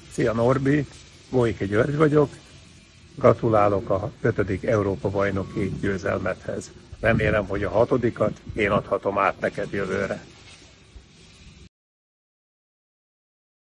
Szia Norbi, Gólyki György vagyok, gratulálok a 5. Európa-bajnoki győzelmedhez. Remélem, hogy a 6. én adhatom át neked jövőre.